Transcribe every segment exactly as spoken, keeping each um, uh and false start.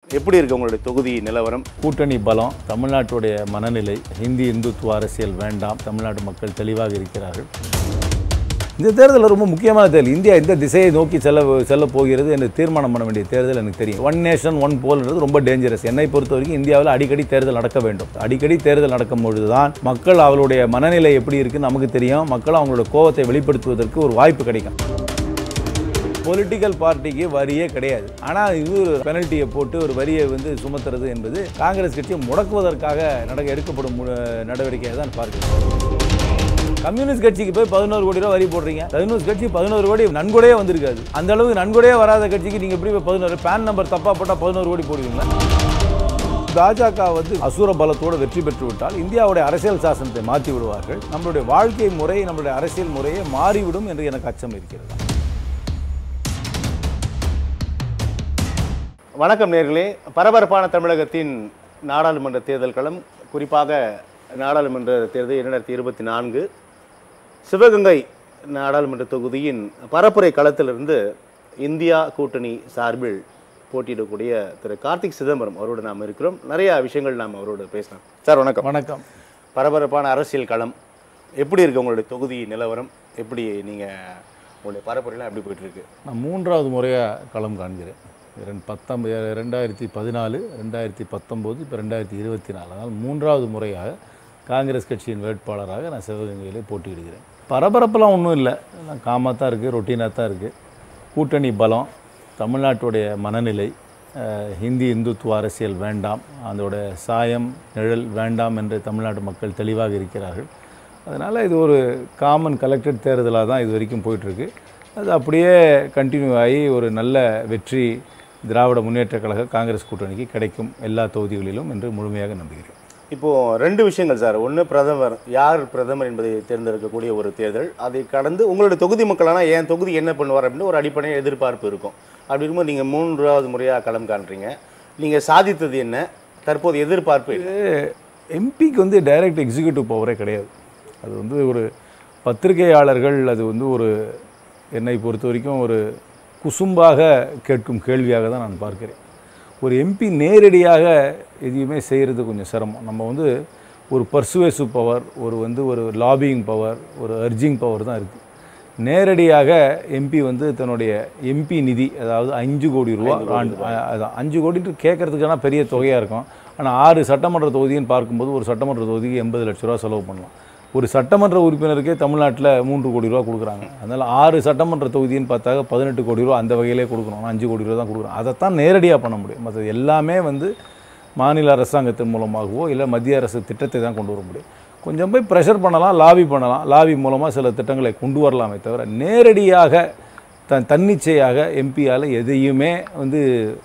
எப்படி இருக்கு உங்களுடைய தொகுதி நிலவரம்? கூட்டணி பலம், தமிழ்நாட்டுடைய மனநிலை, ஹிந்தி இந்துத்துவ அரசியல் வேண்டாம், தமிழ்நாட்டு மக்கள் தெளிவாக இருக்கிறார்கள். இந்த தேர்தல் ரொம்ப முக்கியமான தேர்தல். இந்தியா எந்த திசையை நோக்கி செல்ல செல்ல போகிறது என்று தீர்மானம் பண்ண வேண்டிய தேர்தல் எனக்கு தெரியும். ஒன் நேஷன் ஒன் போல்ன்றது ரொம்ப டேஞ்சரஸ். என்னை பொறுத்த வரைக்கும் இந்தியாவில் அடிக்கடி தேர்தல் நடக்க வேண்டும். அடிக்கடி தேர்தல் நடக்கும் பொழுது தான் மக்கள் அவளுடைய மனநிலை எப்படி இருக்குன்னு நமக்கு தெரியும். மக்கள் அவங்களோட கோபத்தை வெளிப்படுத்துவதற்கு ஒரு வாய்ப்பு கிடைக்கும். பொலிட்டிக்கல் பார்ட்டிக்கு வரியே கிடையாது. ஆனால் இது ஒரு பெனல்ட்டியை போட்டு ஒரு வரியை வந்து சுமத்துறது என்பது காங்கிரஸ் கட்சியை முடக்குவதற்காக நடக்க எடுக்கப்படும் நடவடிக்கையை தான் பார்க்கிறோம். கம்யூனிஸ்ட் கட்சிக்கு போய் பதினோரு கோடி ரூபா வரி போடுறீங்க. கம்யூனிஸ்ட் கட்சி பதினோரு கோடி நன்கொடையே வந்திருக்காது. அந்த அளவுக்கு நன்கொடையே வராத கட்சிக்கு நீங்கள் எப்படி பதினோரு பேன் நம்பர் தப்பாக போட்டால் பதினோரு கோடி போடுவீங்களா? பாஜக வந்து அசுர பலத்தோடு வெற்றி பெற்று விட்டால் இந்தியாவுடைய அரசியல் சாசனத்தை மாற்றி விடுவார்கள். நம்மளுடைய வாழ்க்கை முறை, நம்மளுடைய அரசியல் முறையை மாறிவிடும் என்று எனக்கு அச்சம் இருக்கிறது. வணக்கம் நேர்களே. பரபரப்பான தமிழகத்தின் நாடாளுமன்ற தேர்தல் களம், குறிப்பாக நாடாளுமன்ற தேர்தல் இரண்டாயிரத்தி இருபத்தி நான்கு சிவகங்கை நாடாளுமன்ற தொகுதியின் பரப்புரை களத்திலிருந்து இந்தியா கூட்டணி சார்பில் போட்டியிடக்கூடிய திரு கார்த்திக் சிதம்பரம் அவரோடு நாம் இருக்கிறோம். நிறைய விஷயங்கள் நாம் அவரோடு பேசலாம். சார் வணக்கம். வணக்கம். பரபரப்பான அரசியல் களம் எப்படி இருக்குது? உங்களுடைய தொகுதி நிலவரம் எப்படி? நீங்கள் உங்களுடைய பரப்புரைலாம் எப்படி போயிட்டுருக்கு? நான் மூன்றாவது முறையாக களம் காண்கிறேன். ரெண்டு பத்தொம்பது ரெண்டாயிரத்தி பதினாலு ரெண்டாயிரத்தி பத்தொம்போது இப்போ ரெண்டாயிரத்தி இருபத்தி நாலு அதனால் மூன்றாவது முறையாக காங்கிரஸ் கட்சியின் வேட்பாளராக நான் சிவகங்கையிலே போட்டியிடுகிறேன். பரபரப்பெல்லாம் ஒன்றும் இல்லை, எல்லாம் காமாக தான் இருக்குது, ரொட்டீனாக தான் இருக்குது. கூட்டணி பலம், தமிழ்நாட்டுடைய மனநிலை, ஹிந்தி இந்துத்துவ அரசியல் வேண்டாம், அதோட சாயம் நிழல் வேண்டாம் என்று தமிழ்நாட்டு மக்கள் தெளிவாக இருக்கிறார்கள். அதனால் இது ஒரு காமன் கலெக்டட் தேர்தலாக தான் இது வரைக்கும் போயிட்டுருக்கு. அது அப்படியே கண்டினியூ ஆகி ஒரு நல்ல வெற்றி திராவிட முன்னேற்ற கழக காங்கிரஸ் கூட்டணிக்கு கிடைக்கும் எல்லா தொகுதிகளிலும் என்று முழுமையாக நம்புகிறேன். இப்போது ரெண்டு விஷயங்கள் சார். ஒன்று, பிரதமர் யார் பிரதமர் என்பதை தேர்ந்தெடுக்கக்கூடிய ஒரு தேர்தல். அதை கடந்து உங்களுடைய தொகுதி மக்களான என் தொகுதி என்ன பண்ணுவார் அப்படின்னு ஒரு அடிப்படை எதிர்பார்ப்பு இருக்கும். அப்படி இருக்கும்போது நீங்கள் மூன்றாவது முறையாக களம் காண்றீங்க. நீங்கள் சாதித்தது என்ன? தற்போது எதிர்பார்ப்பு எம்பிக்கு வந்து டைரக்ட் எக்ஸிக்யூட்டிவ் பவரே கிடையாது. அது வந்து ஒரு பத்திரிகையாளர்கள் அது வந்து ஒரு என்னை பொறுத்த வரைக்கும் ஒரு குசும்பாக கேட்கும் கேள்வியாக தான் நான் பார்க்கிறேன். ஒரு எம்பி நேரடியாக எதையுமே செய்கிறது கொஞ்சம் சிரமம். நம்ம வந்து ஒரு பர்சுவேசிவ் பவர், ஒரு வந்து ஒரு லாபியிங் பவர், ஒரு அர்ஜிங் பவர் தான் இருக்குது. நேரடியாக எம்பி வந்து தன்னுடைய எம்பி நிதி, அதாவது அஞ்சு கோடி ரூபா அதான் அஞ்சு கோடிட்டு கேட்குறதுக்கான பெரிய தொகையாக இருக்கும். ஆனால் ஆறு சட்டமன்ற தொகுதின்னு பார்க்கும்போது ஒரு சட்டமன்ற தொகுதிக்கு எண்பது லட்ச ரூபா செலவு பண்ணலாம். ஒரு சட்டமன்ற உறுப்பினருக்கே தமிழ்நாட்டில் மூன்று கோடி ரூபா கொடுக்குறாங்க. அதனால் ஆறு சட்டமன்ற தொகுதின்னு பார்த்தாக்க பதினெட்டு கோடி ரூபா அந்த வகையிலே கொடுக்கணும். அஞ்சு கோடி ரூபா தான் கொடுக்குறோம். அதைத்தான் நேரடியாக பண்ண முடியும். மற்ற எல்லாமே வந்து மாநில அரசாங்கத்தின் மூலமாகவோ இல்லை மத்திய அரசு திட்டத்தை தான் கொண்டு வர முடியும். கொஞ்சம் போய் ப்ரெஷர் பண்ணலாம், லாபி பண்ணலாம், லாபி மூலமாக சில திட்டங்களை கொண்டு வரலாமே தவிர நேரடியாக த தன்னிச்சையாக எம்பியால் எதையுமே வந்து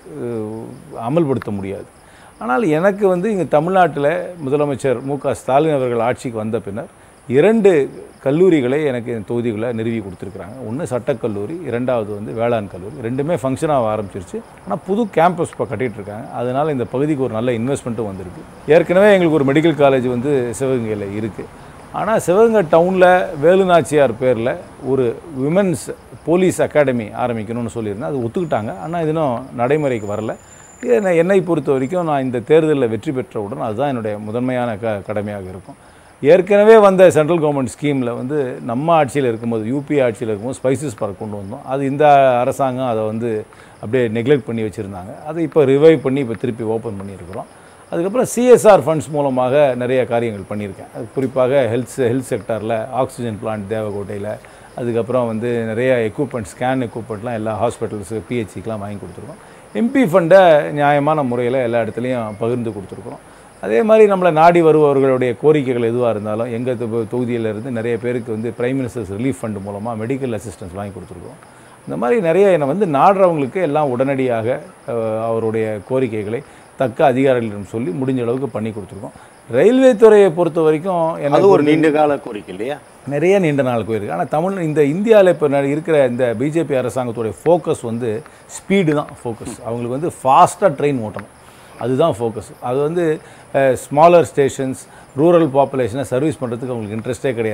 அமல்படுத்த முடியாது. ஆனால் எனக்கு வந்து இங்கே தமிழ்நாட்டில் முதலமைச்சர் மு க ஸ்டாலின் அவர்கள் ஆட்சிக்கு வந்த பின்னர் இரண்டு கல்லூரிகளை எனக்கு என் தொகுதிகளை நிறுவி கொடுத்துருக்குறாங்க. ஒன்று சட்டக்கல்லூரி, இரண்டாவது வந்து வேளாண் கல்லூரி. ரெண்டுமே ஃபங்க்ஷன் ஆக ஆரம்பிச்சிருச்சு. ஆனால் புது கேம்பஸ் இப்போ கட்டிகிட்டு இருக்காங்க. அதனால் இந்த பகுதிக்கு ஒரு நல்ல இன்வெஸ்ட்மெண்ட்டும் வந்திருக்கு. ஏற்கனவே எங்களுக்கு ஒரு மெடிக்கல் காலேஜ் வந்து சிவகங்கையில் இருக்குது. ஆனால் சிவகங்கை டவுனில் வேலுநாச்சியார் பேரில் ஒரு விமென்ஸ் போலீஸ் அகாடமி ஆரம்பிக்கணும்னு சொல்லியிருந்தேன். அது ஒத்துக்கிட்டாங்க. ஆனால் இது இன்னும் நடைமுறைக்கு வரல. என்னை பொறுத்த வரைக்கும் நான் இந்த தேர்தலில் வெற்றி பெற்றவுடன் அதுதான் என்னுடைய முதன்மையான க கடமையாக இருக்கும். ஏற்கனவே வந்த சென்ட்ரல் கவர்மெண்ட் ஸ்கீமில் வந்து நம்ம ஆட்சியில் இருக்கும்போது, யூபி ஆட்சியில் இருக்கும்போது ஸ்பைசஸ் பார்க் கொண்டு வந்தோம். அது இந்த அரசாங்கம் அதை வந்து அப்படியே நெக்லெக்ட் பண்ணி வச்சுருந்தாங்க. அதை இப்போ ரிவைவ் பண்ணி இப்போ திருப்பி ஓப்பன் பண்ணியிருக்கிறோம். அதுக்கப்புறம் சிஎஸ்ஆர் ஃபண்ட்ஸ் மூலமாக நிறைய காரியங்கள் பண்ணியிருக்கேன். அது குறிப்பாக ஹெல்த் ஹெல்த் செக்டாரில் ஆக்சிஜன் பிளான்ட் தேவகோட்டையில், அதுக்கப்புறம் வந்து நிறைய எக்யூப்மெண்ட், ஸ்கேன் எக்யூப்மெண்ட்லாம் எல்லா ஹாஸ்பிட்டல்ஸு பிஹெச்சிக்கெலாம் வாங்கி கொடுத்துருக்கோம். எம்பி ஃபண்டை நியாயமான முறையில் எல்லா இடத்துலையும் பகிர்ந்து கொடுத்துருக்குறோம். அதே மாதிரி நம்மளை நாடி வருபவர்களுடைய கோரிக்கைகள் எதுவாக இருந்தாலும் எங்கள் தொகுதியிலேருந்து நிறைய பேருக்கு வந்து பிரைம் மினிஸ்டர்ஸ் ரிலீஃப் ஃபண்டு மூலமாக மெடிக்கல் அசிஸ்டன்ஸ் வாங்கி கொடுத்துருக்கோம். இந்த மாதிரி நிறைய என்னை வந்து நாடுறவங்களுக்கு எல்லாம் உடனடியாக அவருடைய கோரிக்கைகளை தக்க அதிகாரிகளிடம் சொல்லி முடிஞ்ச அளவுக்கு பண்ணி கொடுத்துருக்கோம். ரயில்வே துறையை பொறுத்த வரைக்கும் எனக்கு ஒரு நீண்ட கால கோரிக்கை இல்லையா, நிறைய நீண்ட நாள் கோரிக்கை. ஆனால் தமிழ் இந்த இந்தியாவில் இப்போ இருக்கிற இந்த பிஜேபி அரசாங்கத்துடைய ஃபோக்கஸ் வந்து ஸ்பீடு தான் ஃபோக்கஸ். அவங்களுக்கு வந்து ஃபாஸ்ட்டாக ட்ரெயின் ஓட்டணும், அதுதான் ஃபோக்கஸ். அது வந்து ஸ்மாலர் ஸ்டேஷன்ஸ், ரூரல் பாப்புலேஷனை சர்வீஸ் பண்ணுறதுக்கு அவங்களுக்கு இன்ட்ரெஸ்ட்டே கிடையாது.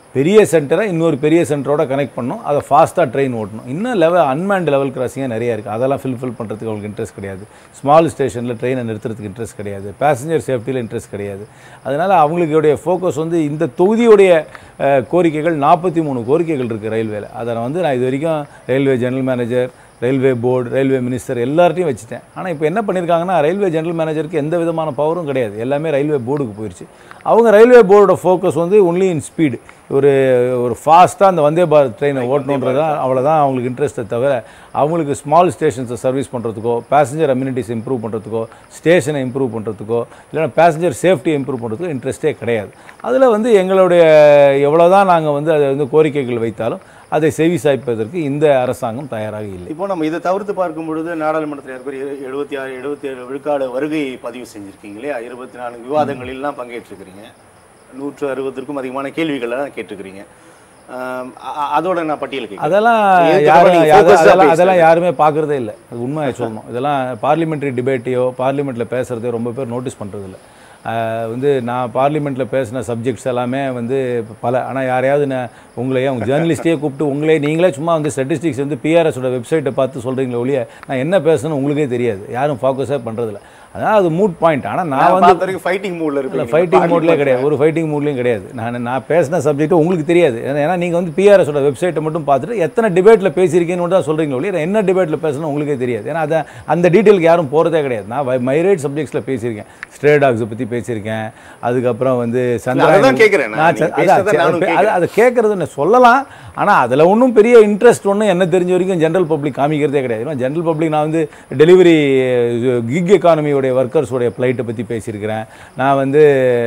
பெரிய சென்டரை இன்னொரு பெரிய சென்டரோட கனெக்ட் பண்ணணும், அதை ஃபாஸ்ட்டாக ட்ரெயின் ஓட்டணும். இன்னும் லெவல் அன்மேண்ட் லெவல் கிராசிங்காக நிறையா இருக்குது, அதெல்லாம் ஃபில்ஃபில் பண்ணுறதுக்கு அவங்களுக்கு இன்ட்ரெஸ்ட் கிடையாது. ஸ்மால் ஸ்டேஷனில் ட்ரெயினை நிறுத்துறதுக்கு இன்ட்ரெஸ்ட் கிடையாது, பேசஞ்சர் சேஃப்டியில் இன்ட்ரெஸ்ட் கிடையாது. அதனால் அவங்களுடைய ஃபோக்கஸ் வந்து இந்த தொகுதியுடைய கோரிக்கைகள் நாற்பத்தி மூணு கோரிக்கைகள் இருக்குது ரயில்வேல. அதை வந்து நான் இது வரைக்கும் railway general manager, railway board, railway minister எல்லார்ட்டையும் வச்சுட்டேன். ஆனால் இப்போ என்ன பண்ணியிருக்காங்கன்னா, ரயில்வே ஜெனரல் மேனேஜருக்கு எந்த விதமான பவரும் கிடையாது, எல்லாமே ரயில்வே போர்டுக்கு போயிடுச்சு. அவங்க ரயில்வே போர்டோட ஃபோக்கஸ் வந்து ஒன்லி இன் ஸ்பீடு, ஒரு ஒரு ஃபாஸ்ட்டாக அந்த வந்தே பாரத் ட்ரெயினை ஓட்டணுன்றதான் அவ்வளோதான் அவங்களுக்கு இன்ட்ரெஸ்ட்டை தவிர அவங்களுக்கு ஸ்மால் ஸ்டேஷன்ஸை சர்வீஸ் பண்ணுறதுக்கோ, பேசஞ்சர் அம்யூனிட்டிஸ் இம்ப்ரூவ் பண்ணுறதுக்கோ, ஸ்டேஷனை இம்ப்ரூவ் பண்ணுறதுக்கோ, இல்லைனா பேசஞ்சர் சேஃப்டியை இம்ப்ரூவ் பண்ணுறதுக்கோ இன்ட்ரெஸ்ட்டே கிடையாது. அதில் வந்து எங்களுடைய எவ்வளோ தான் நாங்கள் வந்து அதை வந்து கோரிக்கைகள் வைத்தாலும் அதை செவி சாய்ப்பதற்கு இந்த அரசாங்கம் தயாராக இல்லை. இப்போ நம்ம இதை தவிர்த்து பார்க்கும் பொழுது நாடாளுமன்றத்தில் ஏற்கனவே எழுபத்தி ஆறு எழுபத்தி ஏழு விழுக்காடு வருகை பதிவு செஞ்சுருக்கீங்க இல்லையா? இருபத்தி நான்கு விவாதங்களிலாம் பங்கேற்றிருக்கிறீங்க, நூற்று அறுபதுக்கும் அதிகமான கேள்விகளெல்லாம் கேட்டுக்கிறீங்க. அதோட நான் பட்டியல் கேட்குறேன். அதெல்லாம் யாரும் அதெல்லாம் யாருமே பார்க்குறதே இல்லை, அது உண்மையை சொல்லணும். இதெல்லாம் பார்லிமெண்ட்ரி டிபேட்டையோ பார்லிமெண்ட்டில் பேசுகிறதையோ ரொம்ப பேர் நோட்டீஸ் பண்ணுறதில்ல. வந்து நான் பார்லிமெண்ட்டில் பேசின சப்ஜெக்ட்ஸ் எல்லாமே வந்து பல, ஆனால் யாரையாவது நான் உங்களையே அவங்க ஜேர்னலிஸ்டையே கூப்பிட்டு உங்களே நீங்களே சும்மா வந்து ஸ்டாட்டிஸ்டிக்ஸ் வந்து பிஆர்எஸோட வெப்சைட்டை பார்த்து சொல்கிறீங்களே ஒழிய நான் என்ன பேசணும்னு உங்களுக்கே தெரியாது, யாரும் ஃபோக்கஸே பண்ணுறதில்ல. அதனால் அது மூட் பாயிண்ட். ஆனால் நான் வந்து ஃபைட்டிங் மூடில் இருக்கு, ஃபைட்டிங் மூட்லேயே கிடையாது, ஒரு ஃபைட்டிங் மூட்லேயும் கிடையாது. நான் நான் பேசின சப்ஜெக்ட் உங்களுக்கு தெரியாது, ஏன்னா நீங்கள் வந்து பிஆர்எஸோட வெப்சைட்டை மட்டும் பார்த்துட்டு எத்தனை டிபேட்டில் பேசியிருக்கீங்கன்னு தான் சொல்கிறீங்களோ இல்லையா, என்ன டிபேட்டில் பேசணும் உங்களுக்கே தெரியாது. ஏன்னா அதை அந்த டீட்டெயிலுக்கு யாரும் போகிறதே கிடையாது. நான் மைரேட் சப்ஜெக்ட்ஸில் பேசியிருக்கேன், ஸ்ட்ரே டாக்ஸை பற்றி பேசியிருக்கேன், அதுக்கப்புறம் வந்து சந்திரன் கேட்குறேன். அதை கேட்குறது சொல்லலாம், ஆனால் அதில் ஒன்றும் பெரிய இன்ட்ரெஸ்ட் ஒன்றும் என்ன தெரிஞ்ச வரைக்கும் ஜென்ரல் பப்ளிக் காமிக்கிறதே கிடையாது. ஜென்ரல் பப்ளிக் நான் வந்து டெலிவரி கிக் எக்கானமி வர்க்கர்ஸோடைய ஃப்ளைட்டை பற்றி பேசியிருக்கிறேன், நான் வந்து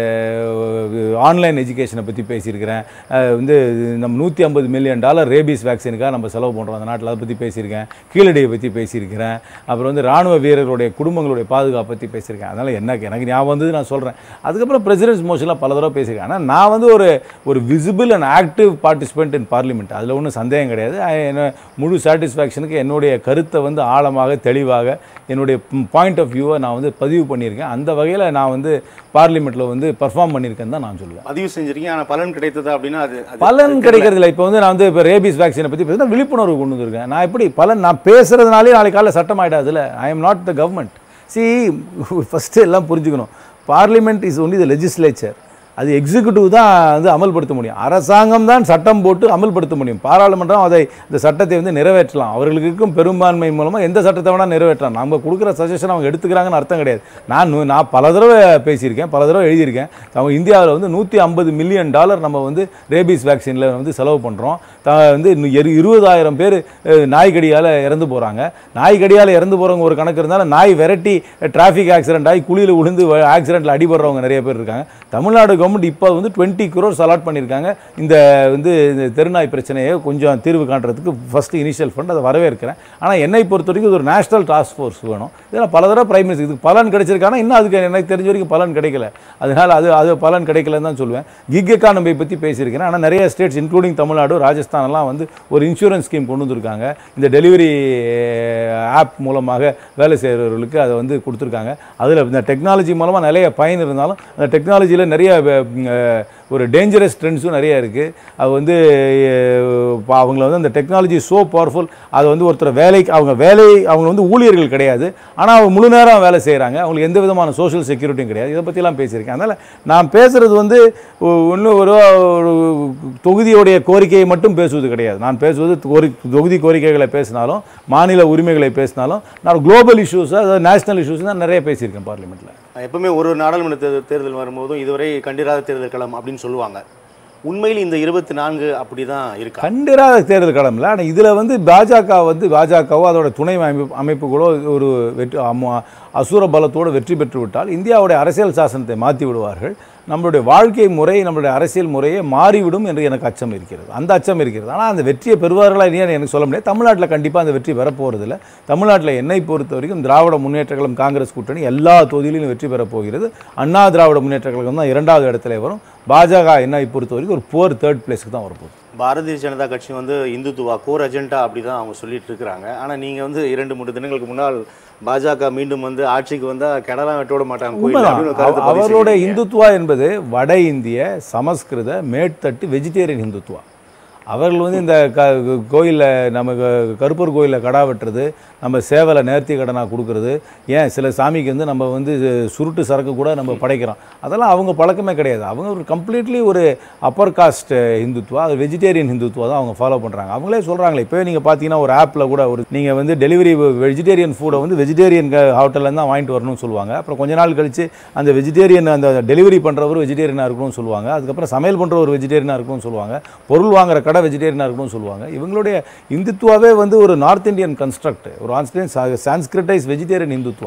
ஆன்லைன் எஜுகேஷனை பற்றி பேசியிருக்கிறேன், வந்து நம்ம நூற்றி ஐம்பது மில்லியன் டாலர் ரேபீஸ் வேக்சினுக்காக நம்ம செலவு பண்ணுறோம் அந்த நாட்டில், அதை பற்றி பேசியிருக்கேன், கீழடியை பற்றி பேசியிருக்கிறேன், அப்புறம் வந்து இராணுவ வீரர்களுடைய குடும்பங்களுடைய பாதுகாப்பை பற்றி பேசியிருக்கேன். அதனால் என்ன எனக்கு ஞாபகம் வந்து நான் சொல்கிறேன். அதுக்கப்புறம் பிரசிடென்ட்ஸ் மோஷன்லாம் பல தடவை பேசியிருக்கேன். ஆனால் நான் வந்து ஒரு ஒரு visible and active participant in parliament, அதில் ஒன்றும் சந்தேகம் கிடையாது. என்ன முழு சாட்டிஸ்ஃபேக்ஷனுக்கு என்னுடைய கருத்தை வந்து ஆழமாக தெளிவாக என்னுடைய பாயிண்ட் ஆஃப் வியூவை நான் வந்து பதிவு பண்ணியிருக்கேன். அந்த வகையில் நான் வந்து பார்லிமெண்ட்டில் வந்து பர்ஃபார்ம் பண்ணியிருக்கேன்னு தான் நான் சொல்லுவேன். பதிவு செஞ்சுருக்கீங்க, ஆனால் பலன் கிடைத்ததா அப்படின்னா அது பலன் கிடைக்கிறது இல்லை. இப்போ வந்து நான் வந்து இப்போ ரேபீஸ் வேக்சினை பற்றி பேசினா விழிப்புணர்வு கொண்டு வந்திருக்கேன். நான் எப்படி பலன் நான் பேசுகிறதுனாலே நாளைக்கு காலையில் சட்டம் ஆகிடாதுல்ல. I am not the government. See first எல்லாம் புரிஞ்சுக்கணும், parliament is only the legislature, அது எக்ஸிக்யூட்டிவ் தான் வந்து அமல்படுத்த முடியும், அரசாங்கம் தான் சட்டம் போட்டு அமல்படுத்த முடியும். பாராளுமன்றம் அதை இந்த சட்டத்தை வந்து நிறைவேற்றலாம், அவர்களுக்கு இருக்கும் பெரும்பான்மை மூலமாக எந்த சட்டத்தை வேணால் நிறைவேற்றலாம். நம்ம கொடுக்குற சஜஷன் அவங்க எடுத்துக்கிறாங்கன்னு அர்த்தம் கிடையாது. நான் நான் பல தடவை பேசியிருக்கேன், பல தடவை எழுதியிருக்கேன். அவங்க இந்தியாவில் வந்து நூற்றி ஐம்பது மில்லியன் டாலர் நம்ம வந்து ரேபீஸ் வேக்சினில் வந்து செலவு பண்ணுறோம். த வந்து இருபதாயிரம் பேர் நாய்கடியால் இறந்து போகிறாங்க. நாய்கடியால் இறந்து போகிறவங்க ஒரு கணக்கு இருந்தாலும் நாய் விரட்டி டிராஃபிக் ஆக்சிடென்ட் ஆகி குழியில் விழுந்து ஆக்சிடென்ட்டில் அடிபடுறவங்க நிறைய பேர் இருக்காங்க. தமிழ்நாடு கவர்மெண்ட் இப்போ வந்து டுவெண்ட்டி குரோர்ஸ் அலாட் பண்ணியிருக்காங்க இந்த வந்து இந்த தெருநாய் பிரச்சனையை கொஞ்சம் தீர்வு காண்றதுக்கு ஃபஸ்ட்டு இனிஷியல் ஃபண்ட், அதை வரவேற்கிறேன். ஆனால் என்னை பொறுத்த வரைக்கும் இது ஒரு நேஷனல் டாஸ்க் ஃபோர்ஸ் வேணும். இதெல்லாம் பல தடவை பிரைம் மினிஸ்டர் இதுக்கு பலன் கிடைச்சிருக்கானா, இன்னும் அதுக்கு எனக்கு தெரிஞ்ச வரைக்கும் பலன் கிடைக்கல. அதனால் அது அது பலன் கிடைக்கலன்னு தான் சொல்லுவேன். கிக் எக்கானமியை பற்றி பேசியிருக்கிறேன். ஆனால் நிறைய ஸ்டேட்ஸ் இன்க்ளூடிங் தமிழ்நாடு, ராஜஸ்தான் எல்லாம் வந்து ஒரு இன்சூரன்ஸ் ஸ்கீம் கொண்டு வந்திருக்காங்க. இந்த டெலிவரி ஆப் மூலமாக வேலை செய்கிறவர்களுக்கு அதை வந்து கொடுத்துருக்காங்க. அதில் இந்த டெக்னாலஜி மூலமாக நிறைய பயன் இருந்தாலும் அந்த டெக்னாலஜியில் நிறைய ஒரு டேஞ்சரஸ் ட்ரெண்ட்ஸும் நிறையா இருக்குது. அது வந்து அவங்கள வந்து அந்த டெக்னாலஜி ஸோ பவர்ஃபுல், அது வந்து ஒருத்தர் வேலைக்கு அவங்க வேலை அவங்க வந்து ஊழியர்கள் கிடையாது, ஆனால் அவங்க முழு நேரம் வேலை செய்கிறாங்க, அவங்களுக்கு எந்த விதமான சோஷியல் செக்யூரிட்டியும் கிடையாது. இதை பற்றிலாம் பேசியிருக்கேன். அதனால் நான் பேசுகிறது வந்து இன்னும் ஒரு தொகுதியுடைய கோரிக்கையை மட்டும் பேசுவது கிடையாது. நான் பேசுவது கோரி தொகுதி கோரிக்கைகளை பேசினாலும் மாநில உரிமைகளை பேசினாலும் நான் குளோபல் இஷ்யூஸை, அதாவது நேஷனல் இஷ்யூஸ் தான் நிறைய பேசியிருக்கேன் பார்லிமெண்ட்டில். எப்பவுமே ஒரு நாடாளுமன்ற தேர்தல் தேர்தல் வரும்போதும் இதுவரை கண்டிராத தேர்தல் களம் அப்படின்னு சொல்லுவாங்க. உண்மையில் இந்த இருபத்தி நான்கு அப்படி தான் இருக்கு. கண்டிராத தேர்தல் களமில்ல. ஆனால் இதில் வந்து பாஜக வந்து பாஜகவோ அதோட துணை அமைப்பு அமைப்புகளோ ஒரு வெற்றி அசுர பலத்தோடு வெற்றி பெற்று விட்டால் இந்தியாவுடைய அரசியல் சாசனத்தை மாற்றி விடுவார்கள். நம்மளுடைய வாழ்க்கை முறை, நம்மளுடைய அரசியல் முறையே மாறிவிடும் என்று எனக்கு அச்சம் இருக்கிறது. அந்த அச்சம் இருக்கிறது. ஆனால் அந்த வெற்றியை பெறுவார்களா இல்லையான்னு எனக்கு சொல்ல முடியாது. தமிழ்நாட்டில் கண்டிப்பாக அந்த வெற்றி பெறப்போகிறதில்லை. தமிழ்நாட்டில் என்னை பொறுத்த வரைக்கும் திராவிட முன்னேற்ற கழகம் காங்கிரஸ் கூட்டணி எல்லா தொகுதியிலும் வெற்றி பெறப்போகிறது. அண்ணா திராவிட முன்னேற்ற கழகம் தான் இரண்டாவது இடத்துல வரும். பாஜக என்னை பொறுத்த வரைக்கும் ஒரு போர் தேர்ட் பிளேஸுக்கு தான் வரப்போகுது. பாரதிய ஜனதா கட்சி வந்து இந்துத்துவா கோர் அஜெண்டா அப்படி தான் அவங்க சொல்லிட்டு இருக்கிறாங்க. ஆனால் நீங்கள் வந்து இரண்டு மூன்று தினங்களுக்கு முன்னால் பாஜக மீண்டும் வந்து ஆட்சிக்கு வந்தால் கெடலாம் வெட்டோட மாட்டாங்க. அவரோட இந்துத்துவா என்பது வட இந்திய சமஸ்கிருத மேற்தட்டு வெஜிடேரியன் இந்துத்துவா. அவர்கள் வந்து இந்த க கோயிலில் நம்ம கருப்பர் கோயிலில் கடா வெட்டுறது, நம்ம சேவலை நேர்த்தி கடனாக கொடுக்குறது, ஏன் சில சாமிக்கு வந்து நம்ம வந்து சுருட்டு சரக்கு கூட நம்ம படைக்கிறோம், அதெல்லாம் அவங்க பழக்கமே கிடையாது. அவங்க ஒரு கம்ப்ளீட்லி ஒரு அப்பர் காஸ்ட் இந்துத்துவா, அது வெஜிடேரியன் இந்துத்துவா தான் அவங்க ஃபாலோ பண்ணுறாங்க. அவங்களே சொல்கிறாங்களே, இப்போவே நீங்கள் பார்த்தீங்கன்னா ஒரு ஆப்பில் கூட ஒரு நீங்கள் வந்து டெலிவரி வெஜிடேரியன் ஃபுட்டை வந்து வெஜிடேரியன் ஹோட்டல்லேருந்து தான் வாங்கிட்டு வரணும்னு சொல்லுவாங்க. அப்புறம் கொஞ்ச நாள் கழித்து அந்த வெஜிடேரியன் அந்த டெலிவரி பண்ணுறவர் வெஜிடேரியனாக இருக்கணும்னு சொல்லுவாங்க. அதுக்கப்புறம் சமையல் பண்ணுறவர் வெஜிடேரியனாக இருக்கணும்னு சொல்லுவாங்க. பொருள் வாங்குற கடை வெஜிடேரியனாக இருக்கணும்னு சொல்லுவாங்க. இவங்களுடைய இந்துத்துவாவே வந்து ஒரு நார்த் இந்தியன் கன்ஸ்ட்ரக்ட், ஒரு ஆன்ஸ்டியன் சான்ஸ்கிரிட்டைஸ் வெஜிடேரியன் இந்துத்துவா.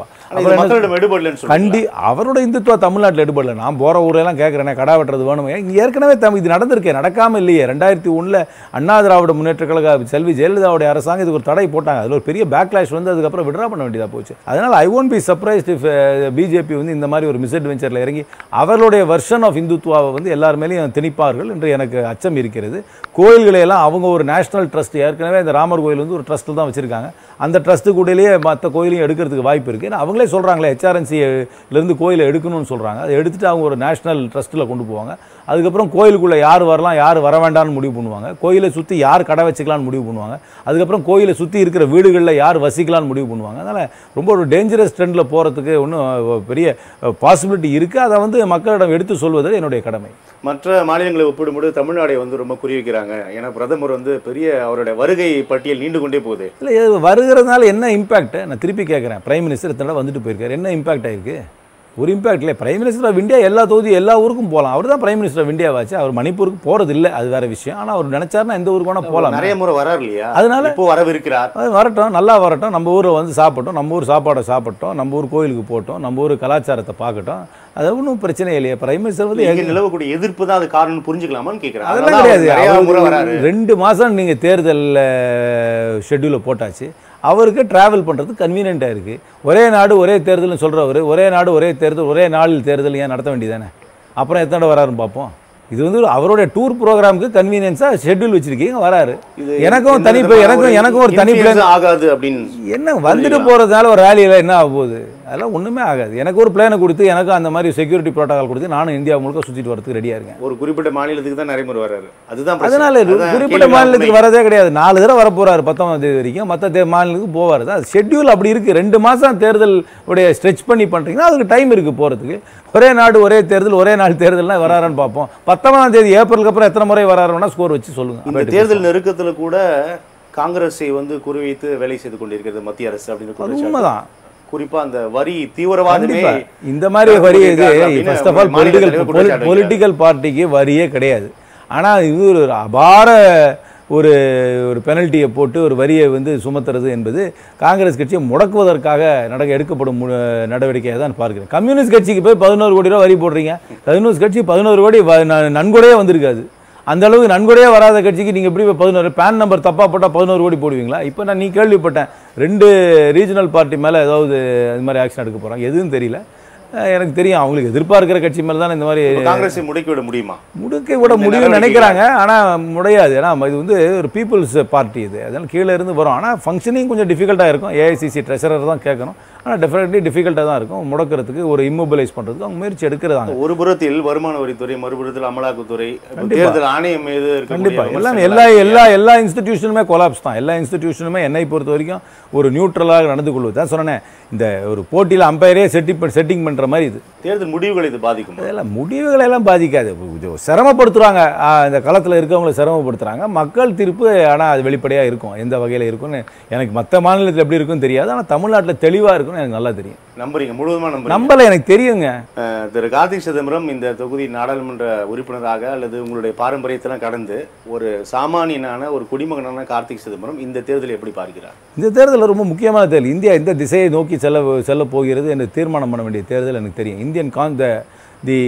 கண்டி அவரோட இந்துத்துவா தமிழ்நாட்டில் எடுபடல. நான் போகிற ஊரெல்லாம் கேட்குறேன், கடா வெட்டுறது வேணும். ஏற்கனவே தம் இது நடந்திருக்கேன், நடக்காமல் இல்லையே. ரெண்டாயிரத்தி ஒன்றில் அண்ணா திராவிட முன்னேற்ற கழக செல்வி ஜெயலலிதாவுடைய அரசாங்கம் இதுக்கு ஒரு தடை போட்டாங்க. அதில் ஒரு பெரிய பேக்லாஷ் வந்து அதுக்கப்புறம் விட்ரா பண்ண வேண்டியதாக போச்சு. அதனால் I won't be surprised if BJP வந்து இந்த மாதிரி ஒரு மிஸ்அட்வென்ச்சரில் இறங்கி அவர்களுடைய வெர்ஷன் ஆஃப் இந்துத்துவாவை வந்து எல்லார் மேலேயும் திணிப்பார்கள் என்று எனக்கு அச்சம் இருக்கிறது. கோயில்களை எல்லாம் அவங்க ஒரு நேஷனல் ட்ரஸ்ட், ஏற்கனவே இந்த ராமர் கோயில் வந்து ஒரு ட்ரஸ்ட்டில் தான் வச்சுருக்காங்க. அந்த ட்ரஸ்ட்டு கூடலேயே மற்ற கோயிலையும் எடுக்கிறதுக்கு வாய்ப்பு இருக்குது. ஏன்னா அவங்களே சொல்கிறாங்களே, ஹெச்ஆர்என்சிலேருந்து கோயிலை எடுக்கணும்னு சொல்கிறாங்க. அதை எடுத்துகிட்டு அவங்க ஒரு நேஷனல் ட்ரஸ்ட்டில் கொண்டு போவாங்க. அதுக்கப்புறம் கோயிலுக்குள்ளே யார் வரலாம் யார் வர வேண்டாம்னு முடிவு பண்ணுவாங்க. கோயிலை சுற்றி யார் கடை வச்சுக்கலான்னு முடிவு பண்ணுவாங்க. அதுக்கப்புறம் கோயிலை சுற்றி இருக்கிற வீடுகளில் யார் வசிக்கலான்னு முடிவு பண்ணுவாங்க. அதனால் ரொம்ப ஒரு டேஞ்சரஸ் ட்ரெண்டில் போகிறதுக்கு ஒன்றும் பெரிய பாசிபிலிட்டி இருக்குது. அதை வந்து மக்களிடம் எடுத்து சொல்வது என்னுடைய கடமை. மற்ற மாநிலங்களை ஒப்பிடும்போது தமிழ்நாடை வந்து ரொம்ப குறிவிக்கிறாங்க. ஏன்னா பிரதமர் வந்து பெரிய அவருடைய வருகை பட்டியல் நீண்டு கொண்டே போகுது. இல்லை, வருகிறதுனால என்ன இம்பாக்ட்? நான் திருப்பி கேட்குறேன். பிரைம் மினிஸ்டர் இத்தனை வந்துட்டு போயிருக்காரு, என்ன இம்பாக்ட் ஆயிருக்கு? ஒரு இம்பாக்ட் இல்லை. பிரைம் மினிஸ்டர் ஆஃப் இந்தியா எல்லா தொகுதி எல்லா ஊருக்கும் போகலாம். அவர் தான் பிரைம் மினிஸ்டர் ஆஃப் இந்தியாவாச்சு. அவர் மணிப்பூருக்கு போகிறது இல்லை, அது வேற விஷயம். ஆனால் அவர் நினைச்சாருன்னா எந்த ஊருக்கு வேணால் போகலாம். நிறைய முறை வராரு இல்லையா? அதனால இப்போ வரவிருக்கிறார். வரட்டும், நல்லா வரட்டும். நம்ம ஊரை வந்து சாப்பிட்டோம், நம்ம ஊர் சாப்பாடை சாப்பிட்டோம், நம்ம ஊர் கோயிலுக்கு போட்டோம், நம்ம ஊர் கலாச்சாரத்தை பார்க்கட்டும். அது ஒன்றும் பிரச்சனை இல்லையா? பிரைம் மினிஸ்டர் வந்து நிலவக்கூடிய எதிர்ப்பு தான் அது காரணம் புரிஞ்சுக்கலாமான்னு கேட்குறேன். அதெல்லாம் கிடையாது. ரெண்டு மாதம் நீங்கள் தேர்தலில் ஷெட்யூலை போட்டாச்சு. அவருக்கு ட்ராவல் பண்ணுறது கன்வீனியண்ட்டாக இருக்குது. ஒரே நாடு ஒரே தேர்தல்னு சொல்கிறவர் ஒரே நாடு ஒரே தேர்தல் ஒரே நாளில் தேர்தல் ஏன் நடத்த வேண்டியதானே? அப்புறம் எத்தனை வராருன்னு பார்ப்போம். இது வந்து அவருடைய டூர் ப்ரோக்ராமுக்கு கன்வீனியன்ஸாக ஷெட்யூல் வச்சுருக்கீங்க, வராரு. எனக்கும் தனி எனக்கும் எனக்கும் ஒரு தனி பிளான் ஆகாது அப்படின்னு என்ன வந்துட்டு போகிறதுனால ஒரு ரேலியில் என்ன ஆக போகுது? அதெல்லாம் ஒன்றுமே ஆகாது. எனக்கு ஒரு பிளானை கொடுத்து எனக்கு அந்த மாதிரி செக்யூரிட்டி ப்ரோட்டோகால் கொடுத்து நானும் இந்தியா முழுக்க சுற்றிட்டு வரதுக்கு ரெடியாக இருக்கேன். ஒரு குறிப்பிட்ட மாநிலத்துக்கு தான் நிறைய முறை வராரு. அதுதான் அதனால குறிப்பிட்ட மாநிலத்துக்கு வரதே கிடையாது. நாலு தடவை வர போகிறாரு பத்தொன்பதாம் தேதி வரைக்கும். மற்ற மாநிலத்துக்கு போவார் தான். ஷெட்யூல் அப்படி இருக்குது. ரெண்டு மாதம் தேர்தல் உடைய ஸ்ட்ரெச் பண்ணி பண்ணுறீங்கன்னா அதுக்கு டைம் இருக்குது போகிறதுக்கு. ஒரே நாடு ஒரே தேர்தல் ஒரே நாள் தேர்தல்னா வராருன்னு பார்ப்போம். பத்தொன்பதாம் தேதி ஏப்ரலுக்கு அப்புறம் எத்தனை முறை வராருன்னா ஸ்கோர் வச்சு சொல்லுங்கள். இந்த தேர்தல் நெருக்கத்தில் கூட காங்கிரஸை வந்து குறிவைத்து வேலை செய்து கொண்டிருக்கிறது மத்திய அரசு அப்படின்னு உண்மைதான். குறிப்பா அந்த வரி தீவிரவாதமே இந்த மாதிரி வரி இது first of all political political பார்ட்டிக்கு வரியே கிடையாது. ஆனால் இது ஒரு அபார ஒரு ஒரு பெனல்ட்டியை போட்டு ஒரு வரியை வந்து சுமத்துறது என்பது காங்கிரஸ் கட்சியை முடக்குவதற்காக நடக்க எடுக்கப்படும் நடவடிக்கையாக தான் பார்க்கிறேன். கம்யூனிஸ்ட் கட்சிக்கு போய் பதினோரு கோடி ரூபா வரி போடுறீங்க. கம்யூனிஸ்ட் கட்சி பதினோரு கோடி நன்கொடையே வந்திருக்காது. அந்த அளவுக்கு நன்கொடையே வராத கட்சிக்கு நீங்கள் எப்படி பதினோரு பேன் நம்பர் தப்பாக போட்டால் பதினோரு கோடி போடுவீங்களா? இப்போ நான் நீ கேள்விப்பட்டேன் ரெண்டு ரீஜனல் பார்ட்டி மேலே ஏதாவது அது மாதிரி ஆக்ஷன் எடுக்க போகிறாங்க. எதுவும் தெரியல. எனக்கு தெரியும் அவங்களுக்கு எதிர்பார்க்கிற கட்சி மேலே தான் இந்த மாதிரி காங்கிரஸை முடக்கி விட முடியுமா? முடக்கி விட முடியும்னு நினைக்கிறாங்க. ஆனால் முடியாது. ஏன்னா இது வந்து ஒரு பீப்புள்ஸ் பார்ட்டி இது. அதனால் கீழே இருந்து வரும். ஆனால் ஃபங்க்ஷனிங் கொஞ்சம் டிஃபிகல்ட்டாக இருக்கும். ஏஐசிசி ட்ரெஷரர் தான் கேட்கணும். ஆனால் டெஃபினெட்லி டிஃபிகல்ட்டாக தான் இருக்கும். முடக்கிறதுக்கு ஒரு இம்மொபிலைஸ் பண்ணுறதுக்கு அவங்க முயற்சி எடுக்கிறதாங்க. ஒரு புறத்தில் வருமான வரித்துறை, மறுபுறத்தில் அமலாக்கத்துறை, தேர்தல் ஆணையம் மீது கண்டிப்பாக எல்லாம் எல்லா எல்லா எல்லா இன்ஸ்டிடியூஷனுமே கொலாப்ஸ் தான். எல்லா இன்ஸ்டிடியூஷனுமே என்னை பொறுத்த வரைக்கும் ஒரு நியூட்ரலாக நடந்து கொள்வது தான் சொன்னேன். இந்த ஒரு போட்டியில் அம்பையரே செட்டிங் செட்டிங் பண்ணுற மாதிரி இது தேர்தல் முடிவுகளை இது பாதிக்கும். இதெல்லாம் முடிவுகளை எல்லாம் பாதிக்காது. சிரமப்படுத்துகிறாங்க. இந்த களத்தில் இருக்கவங்களை சிரமப்படுத்துகிறாங்க. மக்கள் தீர்ப்பு ஆனால் அது வெளிப்படையாக இருக்கும். எந்த வகையில் இருக்குன்னு எனக்கு மற்ற மாநிலத்தில் எப்படி இருக்குன்னு தெரியாது. ஆனால் தமிழ்நாட்டில் தெளிவாக இருக்குன்னு எனக்கு நல்லா தெரியும். நம்புறீங்க? முழுவதுமா நம்புறீங்க? நம்பல, எனக்கு தெரியுங்க. திரு கார்த்திக் சிதம்பரம் இந்த தொகுதி நாடாளுமன்ற உறுப்பினராக அல்லது உங்களுடைய பாரம்பரியத்தெல்லாம் கடந்து ஒரு சாமானியனான ஒரு குடிமகனான கார்த்திக் சிதம்பரம் இந்த தேர்தலை எப்படி பார்க்கிறார்? இந்த தேர்தல் ரொம்ப முக்கியமான தேர்தல். இந்தியா எந்த திசையை நோக்கி செல்ல செல்ல போகிறது என்று தீர்மானம் பண்ண வேண்டிய தேர்தல் எனக்கு தெரியும். இந்தியன் கான் தி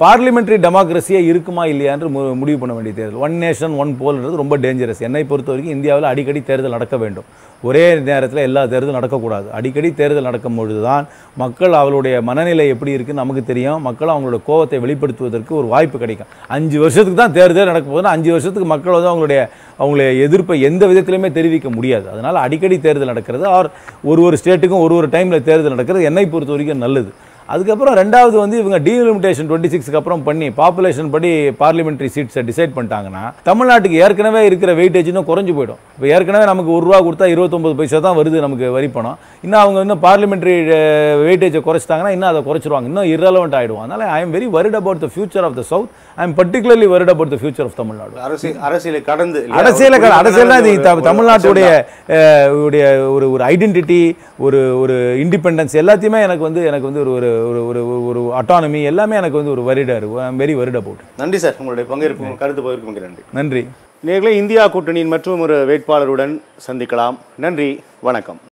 பார்லிமெண்ட்ரி டெமோக்ரஸியே இருக்குமா இல்லையா என்று மு- முடிவு பண்ண வேண்டிய தேர்தல். ஒன் நேஷன் ஒன் போல்ன்றது ரொம்ப டேஞ்சரஸ். என்னை பொறுத்த வரைக்கும் இந்தியாவில் அடிக்கடி தேர்தல் நடக்க வேண்டும். ஒரே நேரத்தில் எல்லா தேர்தலும் நடக்கக்கூடாது. அடிக்கடி தேர்தல் நடக்கும் பொழுது தான் மக்கள் அவளுடைய மனநிலை எப்படி இருக்குன்னு நமக்கு தெரியும். மக்கள் அவங்களோட கோவத்தை வெளிப்படுத்துவதற்கு ஒரு வாய்ப்பு கிடைக்கும். அஞ்சு வருஷத்துக்கு தான் தேர்தல் நடக்க போதுன்னா அஞ்சு வருஷத்துக்கு மக்கள் வந்து அவங்களுடைய அவங்களுடைய எதிர்ப்பை எந்த விதத்திலுமே தெரிவிக்க முடியாது. அதனால் அடிக்கடி தேர்தல் நடக்கிறது ஆர் ஒரு ஒரு ஸ்டேட்டுக்கும் ஒரு ஒரு டைமில் தேர்தல் நடக்கிறது என்னை பொறுத்த வரைக்கும் நல்லது. அதுக்கப்புறம் ரெண்டாவது வந்து இவங்க டீலிமிட்டேஷன் டுவெண்ட்டி சிக்ஸ்க்கு அப்புறம் பண்ணி பாப்புலேஷன் படி பார்லிமெண்ட்ரி சீட்ஸை டிசைட் பண்ணிட்டாங்கன்னா தமிழ்நாட்டுக்கு ஏற்கனவே இருக்கிற வெயிட்டேஜ் இன்னும் குறைஞ்சு போயிடும். இப்போ ஏற்கனவே நமக்கு ஒரு ரூபா கொடுத்தா இருபத்தொம்பது பைசா தான் வருது நமக்கு வரி பணம். இன்னும் அவங்க இன்னும் பார்லிமெண்ட்ரி வெயிட்டேஜை குறைச்சிட்டாங்கன்னா இன்னும் அதை குறைச்சிருவாங்க, இன்னும் irrelevant ஆகிடுவோம். அதனால் I am very worried about the future of the south. I am particularly worried about the future of Tamil Nadu. அரசியல் அரசியலை கடந்து அரசியல அரசியல் தான் இது த- தமிழ்நாட்டுடைய அஹ், உடைய ஒரு ஒரு ஐடென்டிட்டி, ஒரு ஒரு இண்டிபெண்டன்ஸ் எல்லாத்தையுமே எனக்கு வந்து எனக்கு வந்து ஒரு ஒரு ஒரு ஒரு ஒரு அட்டானமி எல்லாமே எனக்கு வந்து ஒரு வரிடா இருக்கு. I am very worried about it. நன்றி சார், உங்களுடைய பங்கேற்பு கருத்து பகிர்வுக்கு நன்றி. நன்றி. நேயர்களே, இந்தியா கூட்டணியின் மற்றும் ஒரு வேட்பாளருடன் சந்திக்கலாம். நன்றி, வணக்கம்.